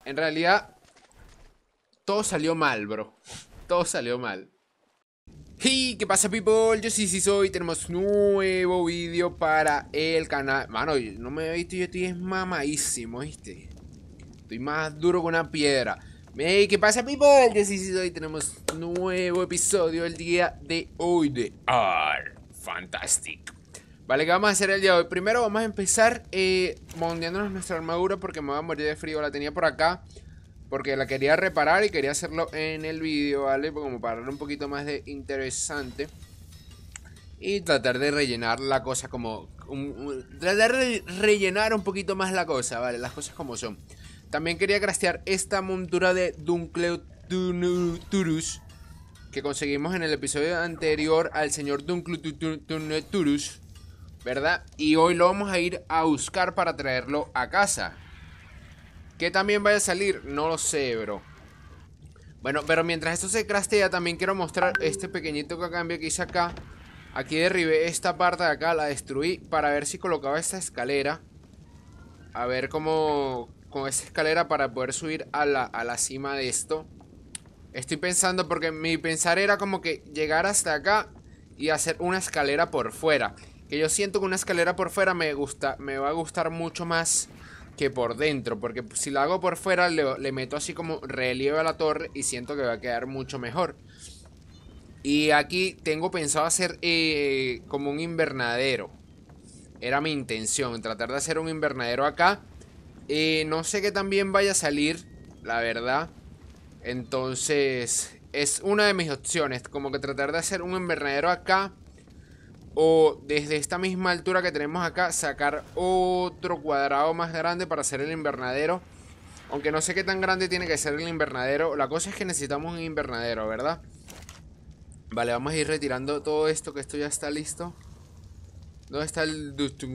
En realidad, todo salió mal, bro. Todo salió mal. Hey, ¿qué pasa, people? Yo sí soy. Tenemos nuevo vídeo para el canal. Mano, no me he visto, yo estoy mamadísimo, ¿viste? Estoy más duro que una piedra. Hey, ¿qué pasa, people? Yo sí soy. Tenemos nuevo episodio el día de hoy de Fantastic. Vale, ¿qué vamos a hacer el día de hoy? Primero vamos a empezar mondeándonos nuestra armadura porque me voy a morir de frío. La tenía por acá porque la quería reparar y quería hacerlo en el vídeo, ¿vale? Como para darle un poquito más de interesante. Y tratar de rellenar la cosa como... tratar de rellenar un poquito más la cosa, ¿vale? Las cosas como son. También quería craftear esta montura de Duncleuturus que conseguimos en el episodio anterior al señor Duncleuturus, ¿verdad? Y hoy lo vamos a ir a buscar para traerlo a casa. ¿Que también vaya a salir? No lo sé, bro. Bueno, pero mientras esto se craftea, también quiero mostrar este pequeñito cambio que hice acá. Aquí derribé esta parte de acá, la destruí para ver si colocaba esta escalera. A ver cómo... con esta escalera para poder subir a la cima de esto. Estoy pensando porque mi pensar era como que llegar hasta acá y hacer una escalera por fuera. Que yo siento que una escalera por fuera me va a gustar mucho más que por dentro. Porque si la hago por fuera le meto así como relieve a la torre y siento que va a quedar mucho mejor. Y aquí tengo pensado hacer como un invernadero. Era mi intención, tratar de hacer un invernadero acá. No sé qué también vaya a salir, la verdad. Entonces, es una de mis opciones. Como que tratar de hacer un invernadero acá. O desde esta misma altura que tenemos acá, sacar otro cuadrado más grande para hacer el invernadero. Aunque no sé qué tan grande tiene que ser el invernadero. La cosa es que necesitamos un invernadero, ¿verdad? Vale, vamos a ir retirando todo esto, que esto ya está listo. ¿Dónde está el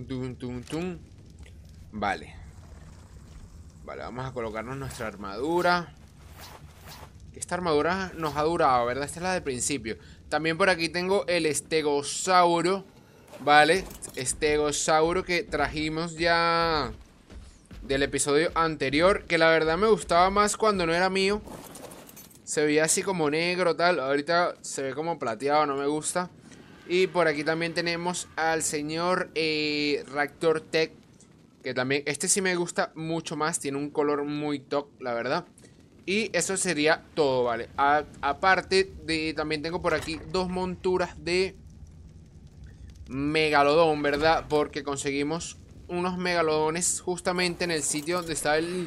Vale. Vale, vamos a colocarnos nuestra armadura. Esta armadura nos ha durado, ¿verdad? Esta es la del principio. También por aquí tengo el estegosauro. Vale, estegosauro que trajimos ya del episodio anterior. Que la verdad me gustaba más cuando no era mío. Se veía así como negro, tal. Ahorita se ve como plateado, no me gusta. Y por aquí también tenemos al señor Raptor Tech. Que también, este sí me gusta mucho más. Tiene un color muy top, la verdad. Y eso sería todo, ¿vale? Aparte de, también tengo por aquí dos monturas de megalodón, ¿verdad? Porque conseguimos unos megalodones justamente en el sitio donde está el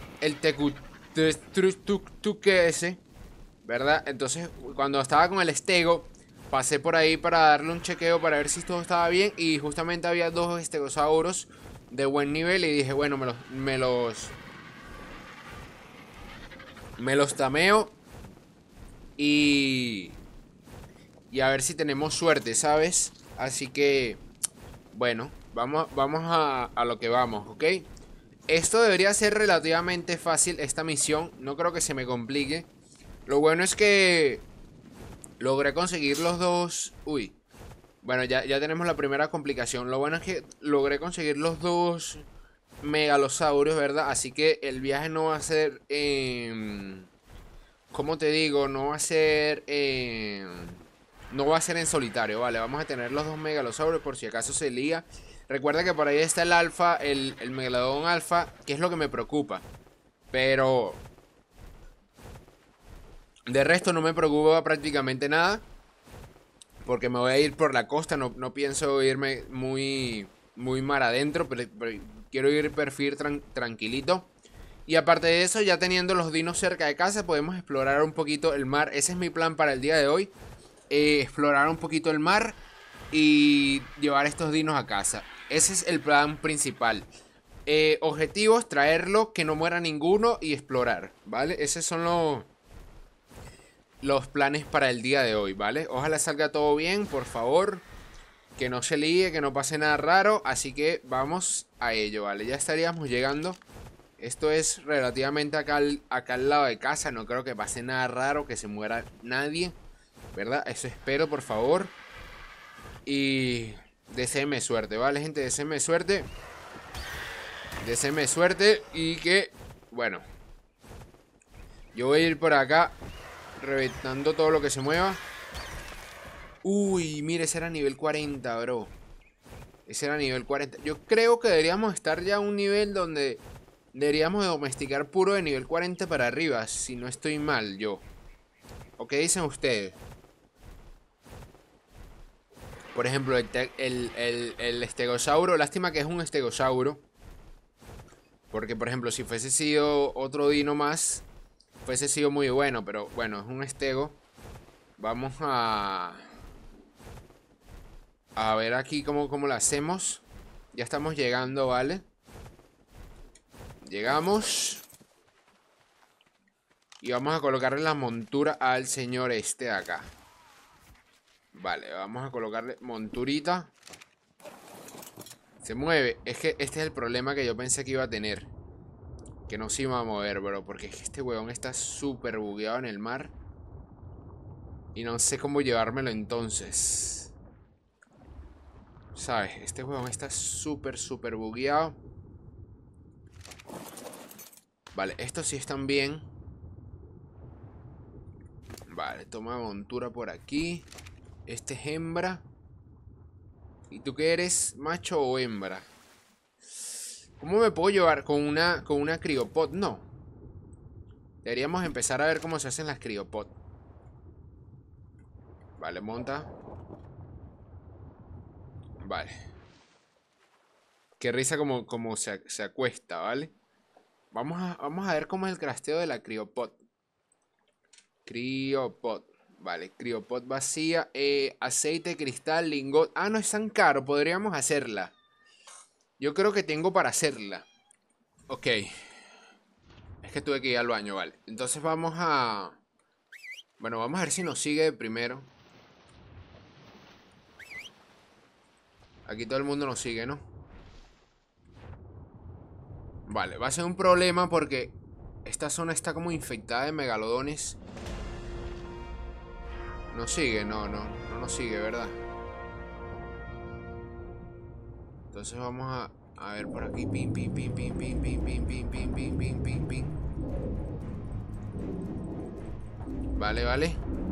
Tecutuque ese, ¿verdad? Entonces, cuando estaba con el estego, pasé por ahí para darle un chequeo para ver si todo estaba bien. Y justamente había dos estegosauros de buen nivel y dije, bueno, me los tameo y a ver si tenemos suerte, ¿sabes? Así que, bueno, vamos a lo que vamos, ¿ok? Esto debería ser relativamente fácil, esta misión. No creo que se me complique. Lo bueno es que logré conseguir los dos... Uy. Bueno, ya tenemos la primera complicación. Lo bueno es que logré conseguir los dos megalosaurios, ¿verdad? Así que el viaje no va a ser... ¿cómo te digo? No va a ser... no va a ser en solitario, ¿vale? Vamos a tener los dos megalosaurios por si acaso se lía. Recuerda que por ahí está el alfa, el megalodón alfa, que es lo que me preocupa. Pero... de resto no me preocupa prácticamente nada. Porque me voy a ir por la costa, no pienso irme muy mar adentro, pero quiero ir perfil tranquilito. Y aparte de eso, ya teniendo los dinos cerca de casa, podemos explorar un poquito el mar. Ese es mi plan para el día de hoy. Explorar un poquito el mar y llevar estos dinos a casa. Ese es el plan principal. Objetivos, traerlo, que no muera ninguno y explorar, ¿vale? Esos son los planes para el día de hoy, ¿vale? Ojalá salga todo bien, por favor. Que no se líe, que no pase nada raro. Así que vamos a ello, ¿vale? Ya estaríamos llegando. Esto es relativamente acá al lado de casa. No creo que pase nada raro, que se muera nadie, ¿verdad? Eso espero, por favor. Y deséenme suerte, ¿vale, gente? Deséenme suerte. Deséenme suerte y que, bueno, Yo voy a ir por acá, reventando todo lo que se mueva. Uy, mire, ese era nivel 40, bro. Ese era nivel 40. Yo creo que deberíamos estar ya a un nivel donde deberíamos de domesticar puro de nivel 40 para arriba, si no estoy mal yo. ¿O qué dicen ustedes? Por ejemplo, el estegosauro. Lástima que es un estegosauro. Porque, por ejemplo, si fuese sido otro dino más, fuese sido muy bueno. Pero bueno, es un estego. Vamos a ver aquí cómo lo hacemos. Ya estamos llegando, ¿vale? Llegamos. Y vamos a colocarle la montura al señor este de acá. Vale, vamos a colocarle monturita. Se mueve. Es que este es el problema que yo pensé que iba a tener. Que no se iba a mover, bro. Porque es que este huevón está súper bugueado en el mar. Y no sé cómo llevármelo entonces. ¿Sabes? Este huevón está súper bugueado. Vale, estos sí están bien. Vale, toma montura por aquí. Este es hembra. ¿Y tú qué eres? ¿Macho o hembra? ¿Cómo me puedo llevar? ¿Con una criopod? No. Deberíamos empezar a ver cómo se hacen las criopod. Vale, monta. Vale. Qué risa como se acuesta, ¿vale? Vamos a ver cómo es el crasteo de la criopod. Criopod. Vale, criopod vacía. Aceite, cristal, lingot. Ah, no es tan caro. Podríamos hacerla. Yo creo que tengo para hacerla. Ok. Es que tuve que ir al baño, vale. Entonces vamos a... Bueno, vamos a ver si nos sigue de primero. Aquí todo el mundo nos sigue, ¿no? Vale, va a ser un problema porque esta zona está como infectada de megalodones. No sigue, no nos sigue, ¿verdad? Entonces vamos a ver por aquí. Pim, pim, pim, pim, pim, pim, pim, pim, pim, pim, pim, pim, pim. Vale, vale.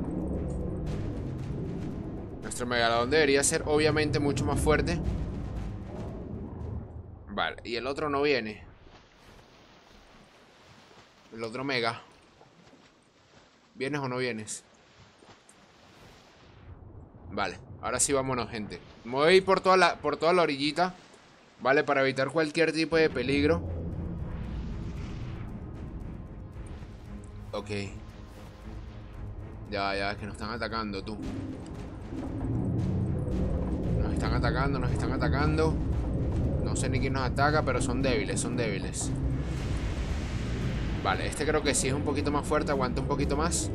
Nuestro megalodón debería ser obviamente mucho más fuerte. Vale, y el otro no viene. El otro mega. ¿Vienes o no vienes? Vale, ahora sí vámonos, gente. Me voy a ir por toda la orillita. Vale, para evitar cualquier tipo de peligro. Ok. Ya, que nos están atacando, tú. Nos están atacando. No sé ni quién nos ataca, pero son débiles, Vale, este creo que sí es un poquito más fuerte. Aguanta un poquito más.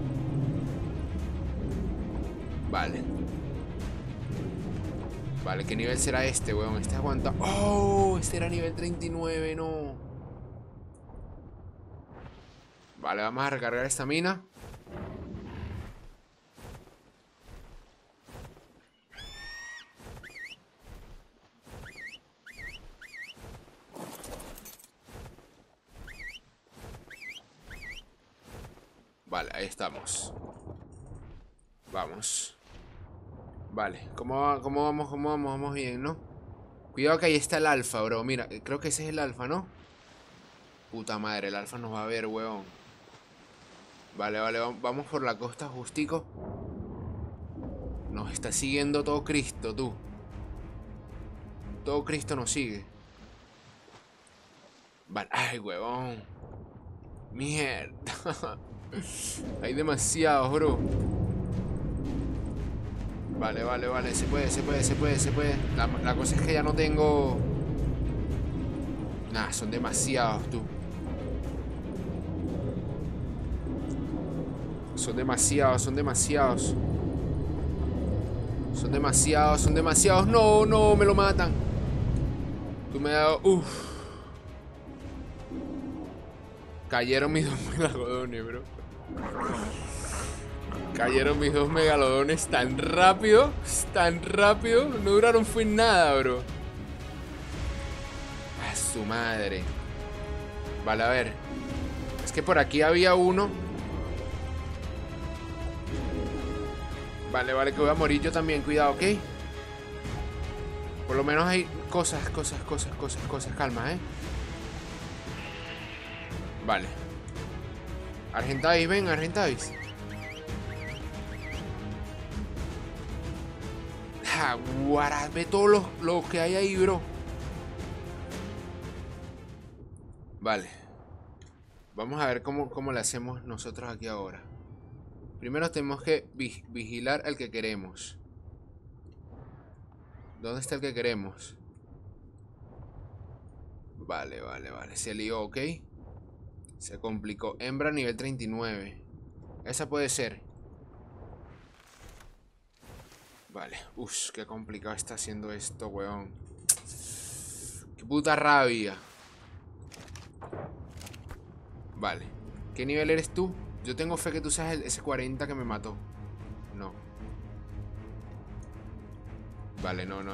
Vale. Vale, ¿qué nivel será este, weón? Este aguanta... ¡Oh! Este era nivel 39, no. Vale, vamos a recargar esta mina. Vale, ahí estamos. Vamos. Vale, ¿cómo vamos? Vamos bien, ¿no? Cuidado que ahí está el alfa, bro. Mira, creo que ese es el alfa, ¿no? Puta madre, el alfa nos va a ver, weón. Vale, vamos por la costa justico. Nos está siguiendo todo Cristo, tú. Todo Cristo nos sigue. Vale, ay, huevón. Mierda. Hay demasiados, bro. Vale. Se puede. La cosa es que ya no tengo... Nah, son demasiados, tú. Son demasiados. No, me lo matan. Tú me has dado... Uff. Cayeron mis dos megalodones, bro. Cayeron mis dos megalodones tan rápido. No duraron fue nada, bro. A su madre. Vale, a ver. que por aquí había uno. Vale, vale, que voy a morir yo también. Cuidado, ¿ok? Por lo menos hay cosas. Calma, ¿eh? Vale. Argentáis, ven, argentáis. Jaguara, ve todos los que hay ahí, bro. Vale. Vamos a ver cómo le hacemos nosotros aquí ahora. Primero tenemos que vigilar al que queremos. ¿Dónde está el que queremos? Vale, vale, vale. Se lió, ¿ok? Se complicó. Hembra nivel 39. Esa puede ser. Vale. Uff, qué complicado está haciendo esto, weón. Qué puta rabia. Vale. ¿Qué nivel eres tú? Yo tengo fe que tú seas ese 40 que me mató. No. Vale, no.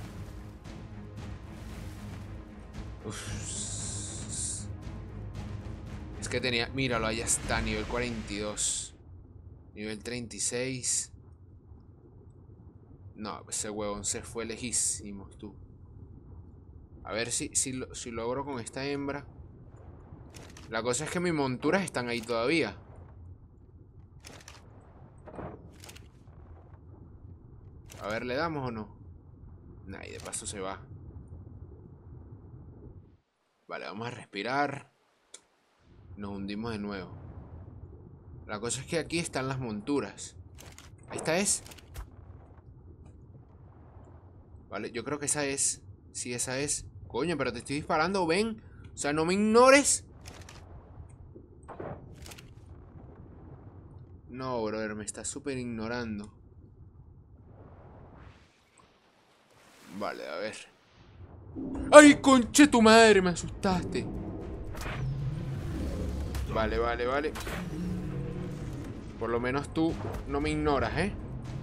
Uf. Es que tenía... Míralo, ahí está, nivel 42. Nivel 36. No, ese huevón se fue lejísimos, tú. A ver si logro con esta hembra. La cosa es que mis monturas están ahí todavía. A ver, ¿le damos o no? Nah, y de paso se va. Vale, vamos a respirar. Nos hundimos de nuevo. La cosa es que aquí están las monturas. ¿Esta es? Vale, yo creo que esa es. Sí, esa es. Coño, pero te estoy disparando, ven. O sea, no me ignores. No, brother, me está súper ignorando. Vale, a ver. ¡Ay, conche tu madre! Me asustaste. Vale. Por lo menos tú no me ignoras, ¿eh?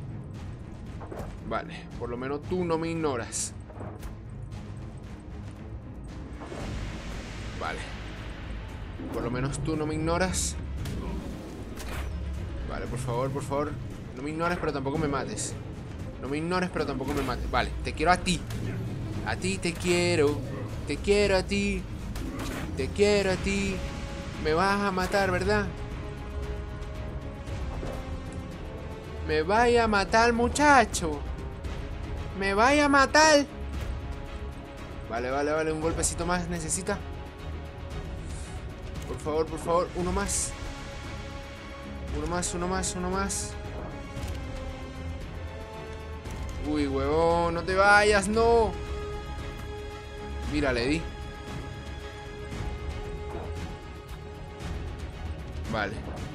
Vale, por lo menos tú no me ignoras. Vale. Por lo menos tú no me ignoras. Vale, por favor. No me ignores, pero tampoco me mates. No me ignores, pero tampoco me mates. Vale, te quiero a ti. A ti te quiero. Te quiero a ti. Te quiero a ti. Me vas a matar, ¿verdad? Me vaya a matar, muchacho. Me vaya a matar. Vale. Un golpecito más necesita. Por favor. Uno más. Uno más. Uy, huevón, no te vayas, no. Mira, le di. Vale.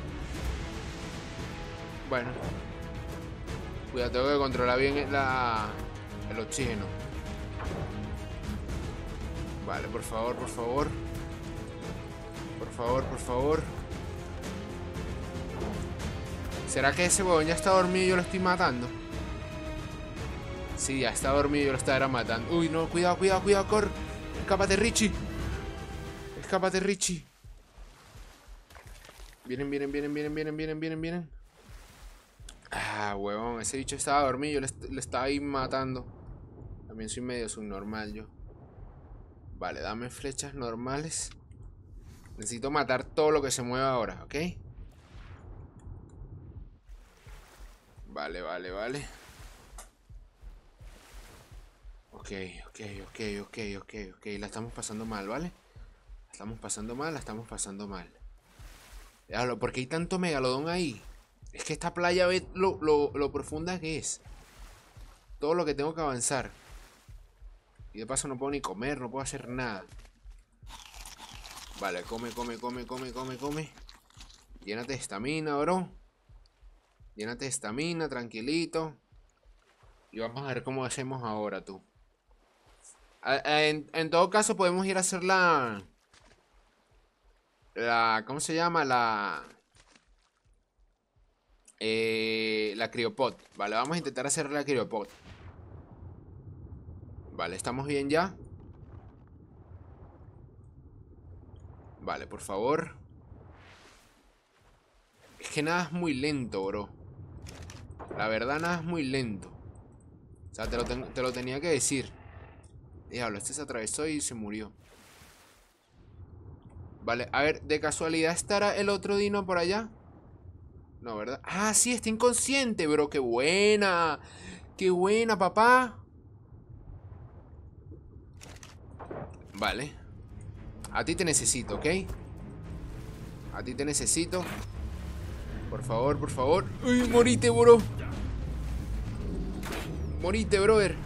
Bueno. Cuidado, tengo que controlar bien el oxígeno. Vale, por favor. Por favor. ¿Será que ese huevón ya está dormido y yo lo estoy matando? Sí, ya está dormido y yo lo estaba matando. Uy, no, cuidado, corre. Escápate, Richie. Vienen. Ah, huevón, ese bicho estaba dormido, yo le estaba ahí matando. También soy medio subnormal yo. Vale, dame flechas normales. Necesito matar todo lo que se mueva ahora, ¿ok? Vale. Ok. La estamos pasando mal, ¿vale? La estamos pasando mal. Déjalo, ¿por qué hay tanto megalodón ahí? Es que esta playa ve lo profunda que es. Todo lo que tengo que avanzar. Y de paso no puedo ni comer, no puedo hacer nada. Vale, come. Llénate de estamina, bro. Llénate de estamina, tranquilito. Y vamos a ver cómo hacemos ahora, tú. En todo caso podemos ir a hacer ¿cómo se llama? La criopod. Vale, vamos a intentar hacer la criopod. Vale, ¿estamos bien ya? Vale, por favor. que nada es muy lento, bro. La verdad, nada es muy lento. O sea, te lo tenía que decir. Diablo, este se atravesó y se murió. Vale, a ver, ¿de casualidad estará el otro dino por allá? No, ¿verdad? Ah, sí, está inconsciente, bro. ¡Qué buena! ¡Qué buena, papá! Vale. A ti te necesito, ¿ok? A ti te necesito. Por favor, por favor. ¡Uy, morite, bro! Morite, brother.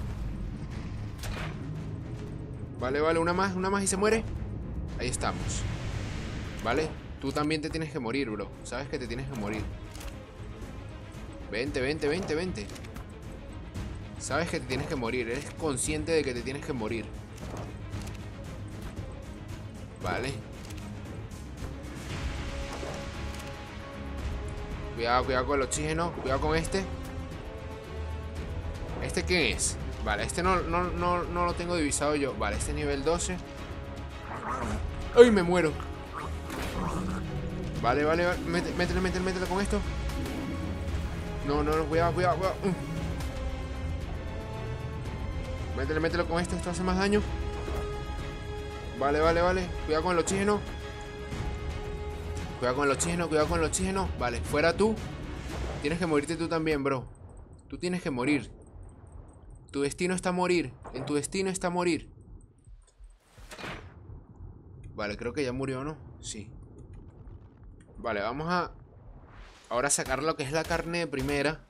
Vale, vale, una más y se muere. Ahí estamos. Vale, tú también te tienes que morir, bro. Sabes que te tienes que morir. Vente, vente, vente, vente. Sabes que te tienes que morir. Eres consciente de que te tienes que morir. Vale. Cuidado, cuidado con el oxígeno. Cuidado con este. ¿Este qué es? Vale, este no lo tengo divisado yo. Vale, este es nivel 12. ¡Ay, me muero! Vale, vale, vale. Métele con esto. No, cuidado, cuidado, cuidado. Métele con esto. Esto hace más daño. Vale, vale, vale. Cuidado con el oxígeno. Cuidado con el oxígeno, cuidado con el oxígeno. Vale, fuera tú. Tienes que morirte tú también, bro. Tú tienes que morir. Tu destino está morir. En tu destino está morir. Vale, creo que ya murió, ¿no? Sí. Vale, vamos a... ahora sacar lo que es la carne de primera.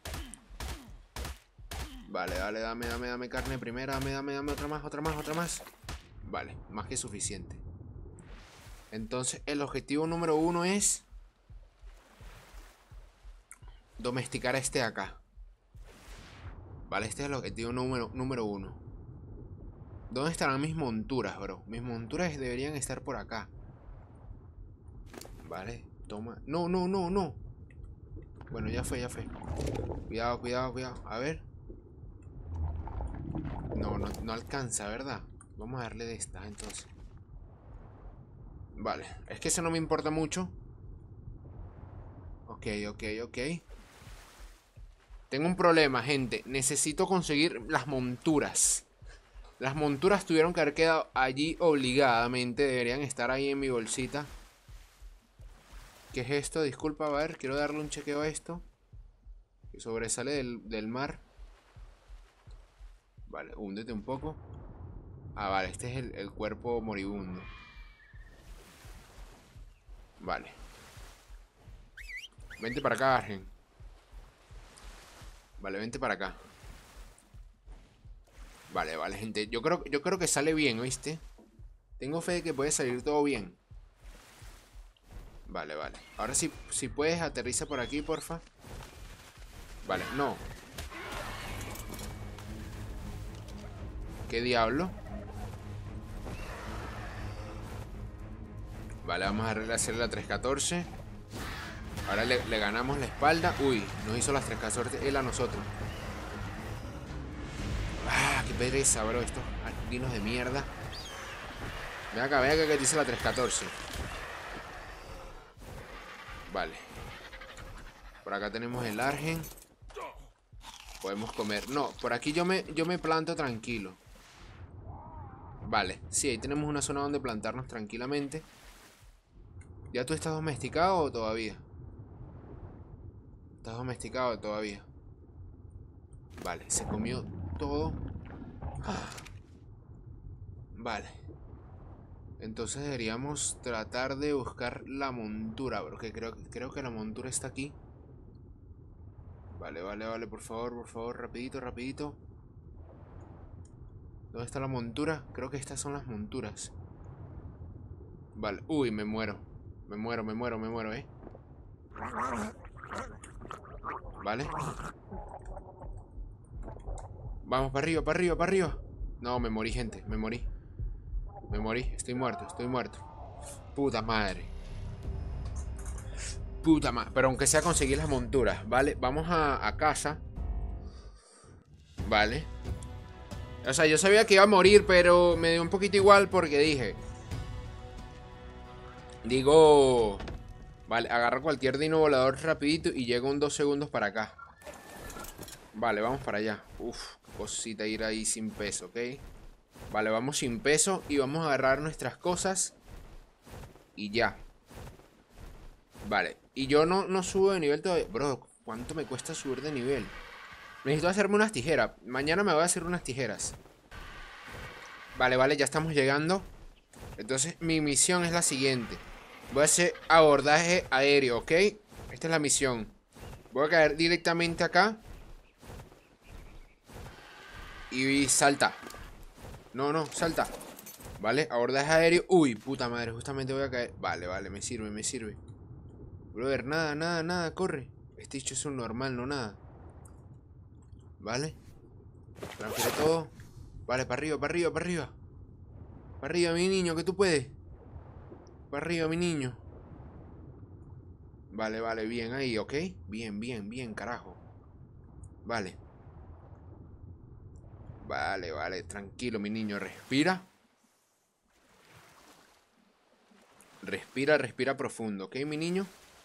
Vale, dale, dame carne de primera. Dame otra más. Vale, más que suficiente. Entonces, el objetivo número 1 es... domesticar a este de acá. Vale, este es el objetivo número 1. ¿Dónde estarán mis monturas, bro? Mis monturas deberían estar por acá. Vale, toma. No. Bueno, ya fue. Cuidado. A ver. No alcanza, ¿verdad? Vamos a darle de esta, entonces. Vale, es que eso no me importa mucho. Ok. Tengo un problema, gente. Necesito conseguir las monturas. Las monturas tuvieron que haber quedado allí obligadamente. Deberían estar ahí en mi bolsita. ¿Qué es esto? Disculpa, a ver, quiero darle un chequeo a esto. Que sobresale del mar. Vale, húndete un poco. Ah, vale, este es el cuerpo moribundo. Vale. Vente para acá, Argen. Vale, vente para acá. Vale, gente. Yo creo que sale bien, ¿oíste? Tengo fe de que puede salir todo bien. Vale. Ahora sí, si puedes, aterriza por aquí, porfa. Vale, no. ¿Qué diablo? Vale, vamos a hacer la 314. Ahora le ganamos la espalda. Uy, nos hizo las 314 él a nosotros. Ah, qué pereza, bro. Estos dinos de mierda. Ven acá que dice la 314. Vale. Por acá tenemos el Argen. Podemos comer. No, por aquí yo me planto tranquilo. Vale, sí, ahí tenemos una zona donde plantarnos tranquilamente. ¿Ya tú estás domesticado o todavía? ¿Estás domesticado todavía? Vale, se comió todo. Vale. Entonces deberíamos tratar de buscar la montura, porque creo que la montura está aquí. Vale, por favor, rapidito. ¿Dónde está la montura? Creo que estas son las monturas. Vale, uy, me muero, Vale. Vamos, para arriba. No, me morí, gente, me morí. Estoy muerto. Puta madre. Pero aunque sea conseguir las monturas, ¿vale? Vamos a casa. Vale. O sea, yo sabía que iba a morir, pero me dio un poquito igual porque dije... Vale, agarro cualquier dino volador rapidito y llego en 2 segundos para acá. Vale, vamos para allá. Uf, cosita ir ahí sin peso, ¿ok? Vale, vamos sin peso y vamos a agarrar nuestras cosas. Y ya. Vale, y yo no subo de nivel todavía. Bro, ¿cuánto me cuesta subir de nivel? Necesito hacerme unas tijeras. Mañana me voy a hacer unas tijeras. Vale, vale, ya estamos llegando. Entonces mi misión es la siguiente. Voy a hacer abordaje aéreo, ¿ok? Esta es la misión. Voy a caer directamente acá. Y salta. No, salta. Vale, abordaje aéreo. Uy, puta madre, justamente voy a caer. Vale, vale, me sirve. Brother, nada, corre. Este dicho es un normal, no nada. Vale. Transfiere todo. Vale, para arriba. Para arriba, mi niño, que tú puedes. Para arriba, mi niño. Vale, bien ahí, ¿ok? Bien, carajo. Vale. Vale, tranquilo, mi niño, respira. Respira profundo, ¿ok, mi niño?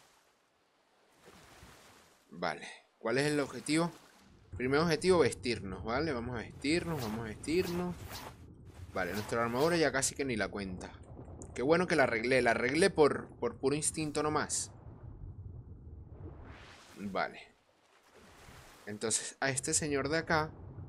Vale, ¿cuál es el objetivo? Primer objetivo, vestirnos, ¿vale? Vamos a vestirnos. Vale, nuestra armadura ya casi que ni la cuenta. Qué bueno que la arreglé por puro instinto nomás. Vale. Entonces, a este señor de acá...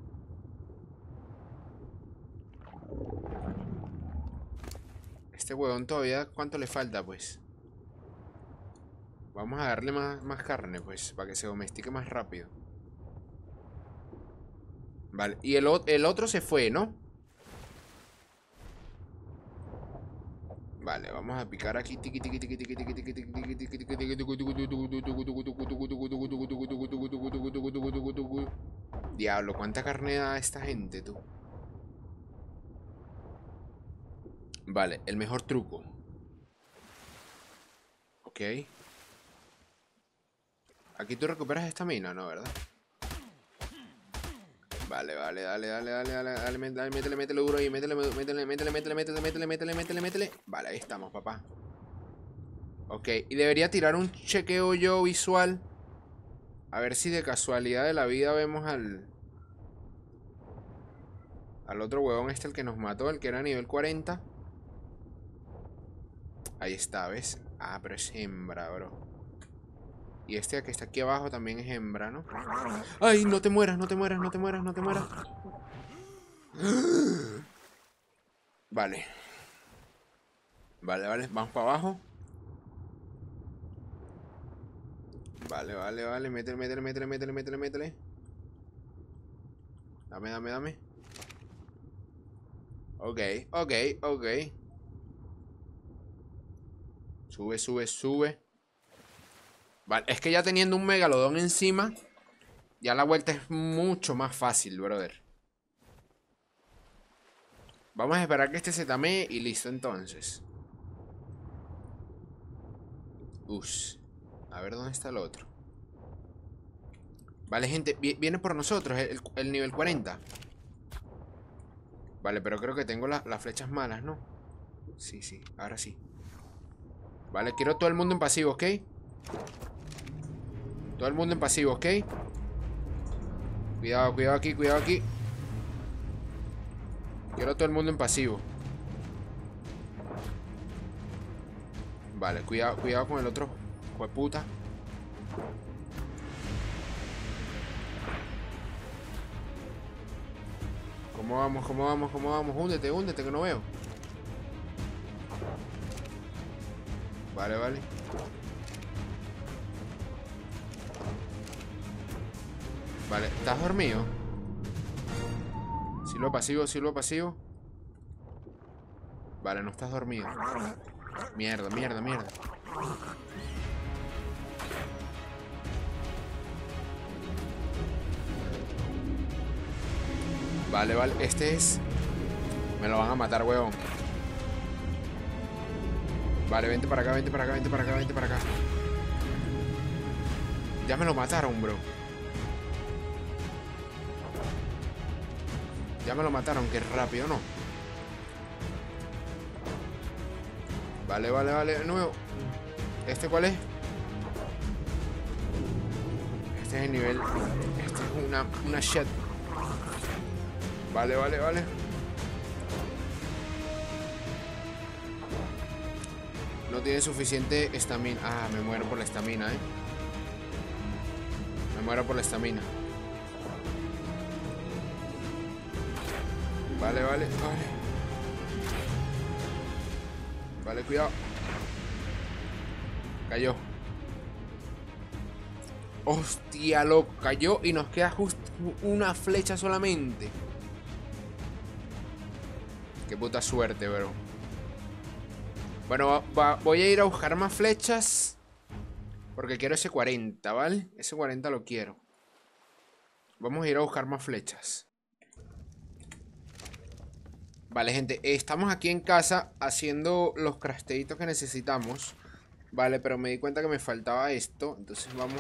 Este huevón todavía, ¿cuánto le falta, pues? Vamos a darle más carne, pues, para que se domestique más rápido. Vale, y el otro se fue, ¿no? Vale, vamos a picar aquí. Diablo, ¿cuánta carne da esta gente, tú? Vale, el mejor truco. Ok. Aquí tú recuperas esta mina, ¿no? ¿Verdad? Vale, dale, métele duro ahí, métele. Vale, ahí estamos, papá. Ok, y debería tirar un chequeo yo visual. A ver si de casualidad de la vida vemos al otro huevón este, el que nos mató, el que era nivel 40. Ahí está, ¿ves? Ah, pero es hembra, bro. Y este que está aquí abajo también es hembra, ¿no? ¡Ay, no te mueras! Vale. Vale, vamos para abajo. Vale, métele. Dame. Ok. Sube. Vale, es que ya teniendo un megalodón encima, ya la vuelta es mucho más fácil, brother. Vamos a esperar que este se tamee y listo entonces. A ver dónde está el otro. Vale, gente, viene por nosotros el nivel 40. Vale, pero creo que tengo las flechas malas, ¿no? Sí, ahora sí. Vale, quiero todo el mundo en pasivo, ¿ok? Todo el mundo en pasivo, ¿ok? Cuidado aquí. Quiero todo el mundo en pasivo. Vale, cuidado con el otro jueputa. ¿Cómo vamos? Húndete, que no veo. Vale. Vale, ¿estás dormido? Silo pasivo. Vale, no estás dormido. Mierda. Vale, este es... Me lo van a matar, huevón. Vale, vente para acá. Ya me lo mataron, bro. Ya me lo mataron, qué rápido, ¿no? Vale, de nuevo. ¿Este cuál es? Este es el nivel. Este es una shit. Vale. No tiene suficiente estamina. Ah, me muero por la estamina, Me muero por la estamina. Vale. Vale, cuidado. Cayó. Hostia, loco. Cayó y nos queda justo una flecha solamente. Qué puta suerte, bro. Bueno, voy a ir a buscar más flechas. Porque quiero ese 40, ¿vale? Ese 40 lo quiero. Vamos a ir a buscar más flechas. Vale, gente, estamos aquí en casa haciendo los crafteitos que necesitamos. Vale, pero me di cuenta que me faltaba esto. Entonces vamos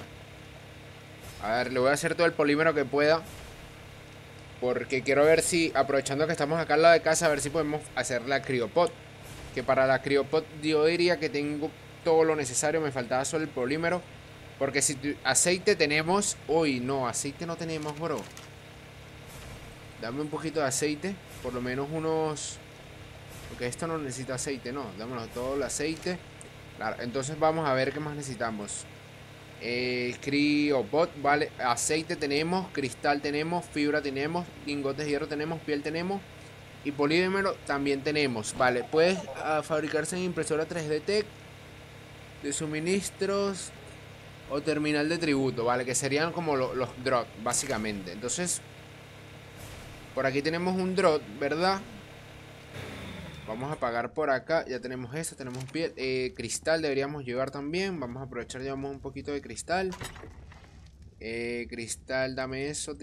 a ver, le voy a hacer todo el polímero que pueda. Porque quiero ver si, aprovechando que estamos acá al lado de casa, a ver si podemos hacer la criopod. Que para la criopod yo diría que tengo todo lo necesario. Me faltaba solo el polímero. Porque si aceite tenemos... Uy, no, aceite no tenemos, bro. Dame un poquito de aceite. Por lo menos unos... Porque esto no necesita aceite, no. Dámonos todo el aceite. Claro, entonces vamos a ver qué más necesitamos. Criopod, vale. Aceite tenemos, cristal tenemos, fibra tenemos, lingotes de hierro tenemos, piel tenemos. Y polímero también tenemos. Vale, puedes fabricarse en impresora 3D Tech, de suministros o terminal de tributo, vale, que serían como los drop, básicamente. Entonces, por aquí tenemos un drop, ¿verdad? Vamos a pagar por acá. Ya tenemos esto, tenemos piel. Cristal deberíamos llevar también. Vamos a aprovechar, llevamos un poquito de cristal. Cristal, dame eso.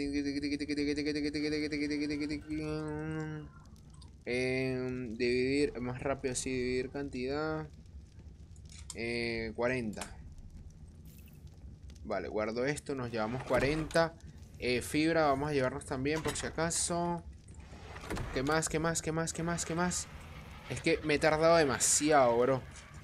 Dividir, más rápido así, dividir cantidad. 40. Vale, guardo esto, nos llevamos 40. Fibra, vamos a llevarnos también por si acaso. ¿Qué más? Es que me he tardado demasiado, bro.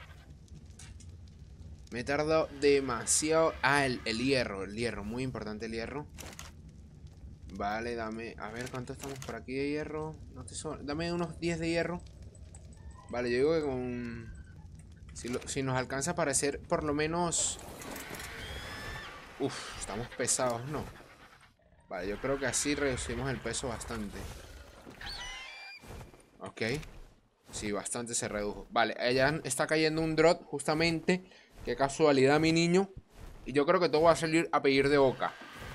Me he tardado demasiado. Ah, el hierro, muy importante el hierro. Vale, dame, a ver cuánto estamos por aquí de hierro. No te dame unos 10 de hierro. Vale, yo digo que con... Si nos alcanza para hacer por lo menos... Uf, estamos pesados, ¿no? Vale, yo creo que así reducimos el peso bastante. Ok. Sí, bastante se redujo. Vale, allá está cayendo un drop justamente. Qué casualidad, mi niño. Y yo creo que todo va a salir a pedir de boca.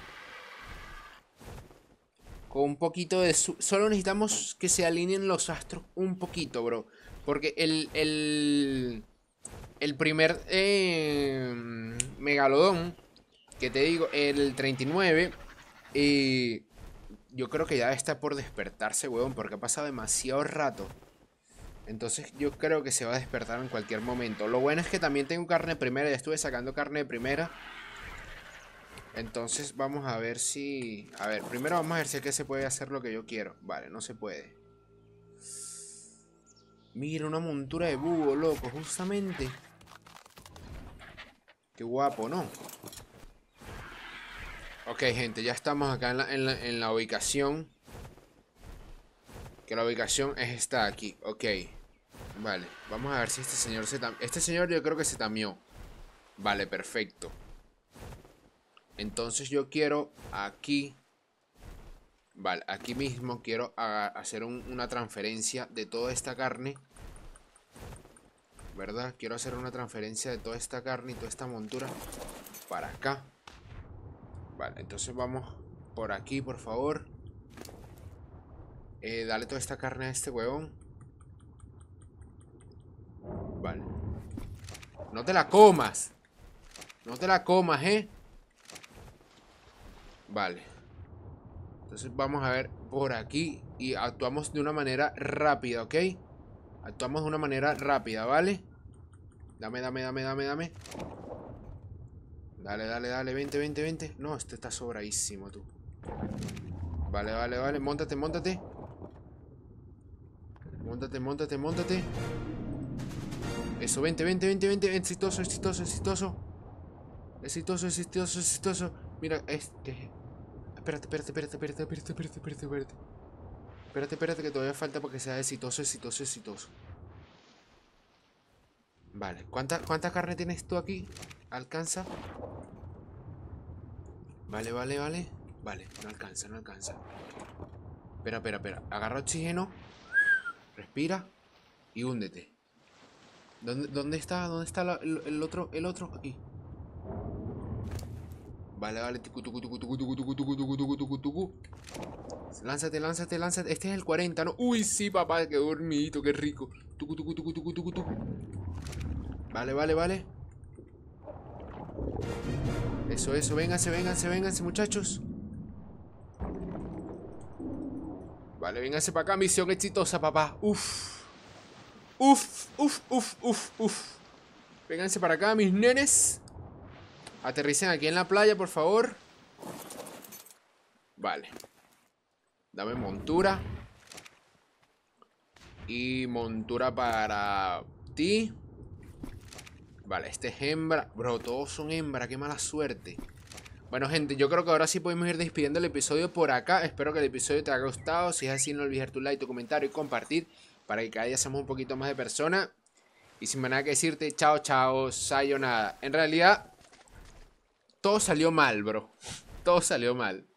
Con un poquito de... Solo necesitamos que se alineen los astros un poquito, bro. Porque el primer megalodón, que te digo, el 39, yo creo que ya está por despertarse, weón. Porque ha pasado demasiado rato. Entonces yo creo que se va a despertar en cualquier momento. Lo bueno es que también tengo carne de primera. Ya estuve sacando carne de primera. Entonces vamos a ver si... A ver, primero vamos a ver si es que se puede hacer lo que yo quiero. Vale, no se puede. Mira, una montura de búho, loco, justamente. Qué guapo, ¿no? Ok, gente, ya estamos acá en la ubicación. Que la ubicación es esta aquí, ok. Vale, vamos a ver si este señor se tamió. Este señor yo creo que se tamió. Vale, perfecto. Entonces yo quiero aquí... Vale, aquí mismo quiero hacer una transferencia de toda esta carne. ¿Verdad? Quiero hacer una transferencia de toda esta carne y toda esta montura para acá. Vale, entonces vamos por aquí, por favor. Dale toda esta carne a este huevón. Vale. No te la comas. No te la comas, Vale. Entonces vamos a ver por aquí. Y actuamos de una manera rápida, ¿ok? Actuamos de una manera rápida, ¿vale? Dame. Dale, vente. No, este está sobradísimo, tú. Vale, móntate. Móntate. Eso, vente, vente, vente, vente. Exitoso, exitoso, exitoso. Exitoso, exitoso, exitoso. Mira, este... Espérate, espérate, espérate, espérate, espérate, espérate, espérate, espérate. Espérate, espérate, que todavía falta para que sea exitoso, exitoso, exitoso. Vale, ¿cuánta carne tienes tú aquí? ¿Alcanza? Vale, vale, vale. Vale, no alcanza, no alcanza. Espera, espera, espera. Agarra oxígeno. Respira. Y húndete. ¿Dónde está? ¿Dónde está el otro? El otro. Aquí. Vale, vale. Tucu, tucu, tucu, tucu, tucu, tucu, tucu, tucu, tucu, tucu, tucu. Lánzate, lánzate, lánzate. Este es el 40, ¿no? Uy, sí, papá. Qué dormidito, qué rico. Tucu, tucu, tucu, tucu, tucu, tucu. Vale, vale, vale. Eso, eso. Vénganse, vénganse, vénganse, muchachos. Vale, vénganse para acá. Misión exitosa, papá. Uf. Uf, uf, uf, uf, uf. Vénganse para acá, mis nenes. Aterricen aquí en la playa, por favor. Vale. Dame montura. Y montura para ti. Vale, este es hembra. Bro, todos son hembra, qué mala suerte. Bueno, gente, yo creo que ahora sí podemos ir despidiendo el episodio por acá. Espero que el episodio te haya gustado. Si es así, no olvides tu like, tu comentario y compartir, para que cada día seamos un poquito más de personas. Y sin más nada que decirte, chao, chao, sayonara. En realidad, todo salió mal, bro. Todo salió mal.